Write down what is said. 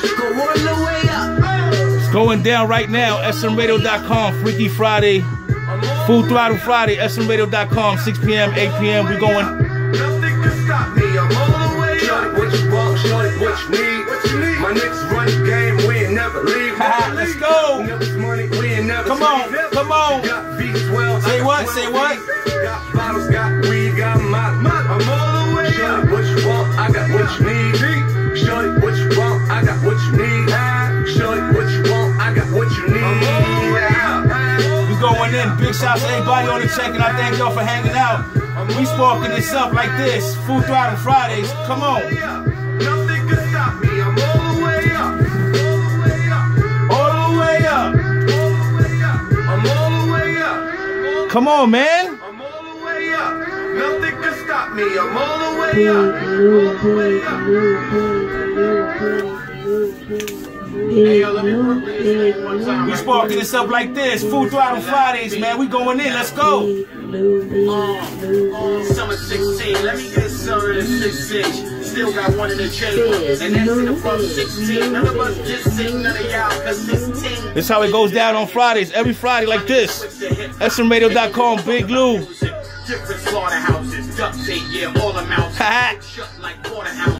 Go all the way up. It's going down right now. smradio.com. Freaky Friday. Full Throttle Friday. smradio.com. 6 p.m., 8 p.m. We going. Nothing can stop me. I'm all the way up. Shorty, what you want? Shorty, what you need? What you need? My niggas run the game. We ain't never leave. Let's go. Money, we ain't never come on. Come on. Got beats, well, say what? Say what? Got bottles, got weed, got my. I'm all the way up. Shorty, what you want? I got what you need. Shorty, what you want? I got what you need. Shorty, what you want? I got what you need. I'm all the way up. We going in. Big shouts to everybody on the check, and I thank y'all for hanging out. We sparking this up like this. Full Throttle Fridays. Come on. Nothing can stop me. I'm all the way up. All the way up. I'm all the way up. Come on, man. I'm all the way up. Nothing can stop me. I'm all the way up. Hey, yo, let me repeat one time. We sparking this up like this. Full Throttle Fridays, man. We going in. Let's go. Summer 16. Let me get some of the 6-inch. Still got one in the chamber. And that's in the front 16. None of us just sing, none of y'all, cause 16. This is how it goes down on Fridays. Every Friday like this. smradio.com. Big Lou. Different slaughterhouses. Duct tape, yeah, all amounts. Shut like porterhouse.